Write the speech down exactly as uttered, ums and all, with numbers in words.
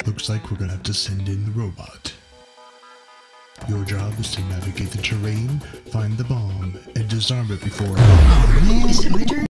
Looks like we're gonna have to send in the robot. Your job is to navigate the terrain, find the bomb, and disarm it before— Oh, is it my turn?